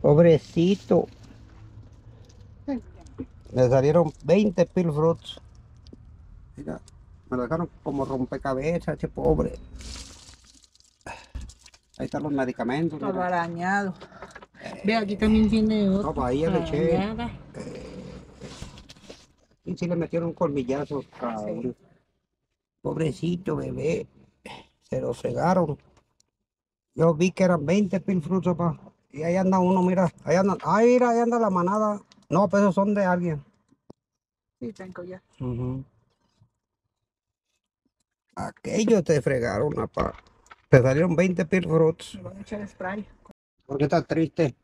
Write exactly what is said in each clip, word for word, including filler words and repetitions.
Pobrecito. Le salieron veinte pilfruits. Mira, me lo dejaron como rompecabezas, che pobre. Ahí están los medicamentos. Todo Mira. arañado. Eh, Ve, aquí también tiene no, otro. pues ahí ya le eché. Arañada. Y sí le metieron un colmillazo, cabrón. Pobrecito bebé. Se lo fregaron. Yo vi que eran veinte pilfruits, papá. Y ahí anda uno, mira. Ahí anda, ahí, mira, ahí anda la manada. No, pues esos son de alguien. Sí, tengo ya. Ujú. Aquellos te fregaron, papá. Te salieron veinte pilfruits. Me van a echar spray. ¿Por qué estás triste?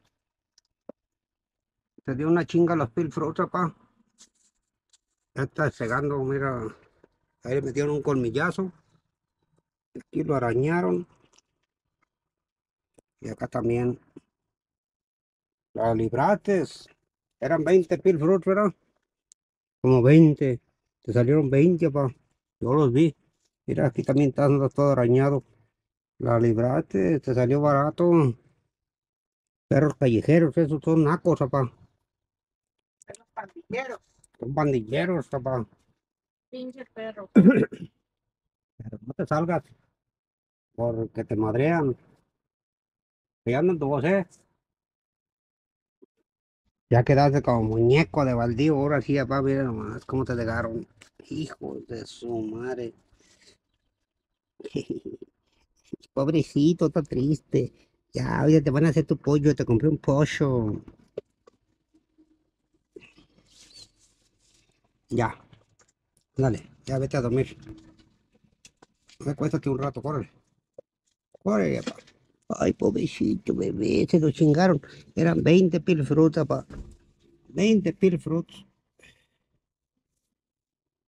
Te dio una chinga los pilfruits, papá. Ya está cegando, mira. Ahí le metieron un colmillazo. Aquí lo arañaron. Y acá también. Los librates. Eran veinte pilfruits, ¿verdad? Como veinte. Te salieron veinte, papá. Yo los vi. Mira, aquí también está todo arañado. La librate, te salió barato. Perros callejeros, esos son nacos, papá. Los pandilleros. Son bandilleros, papá. Pinche perro. Pero no te salgas, porque te madrean. Que andan tu voz, ¿eh? Ya quedaste como muñeco de baldío. Ahora sí, papá, mira nomás cómo te dejaron. Hijo de su madre. Pobrecito, está triste. Ya, oye, te van a hacer tu pollo. Te compré un pollo. Ya, dale, ya vete a dormir. Acuéstate un rato, córrele. Córrele, papá. Ay, pobrecito, bebé, se lo chingaron. Eran veinte pilfrutas, papá. veinte pilfruts.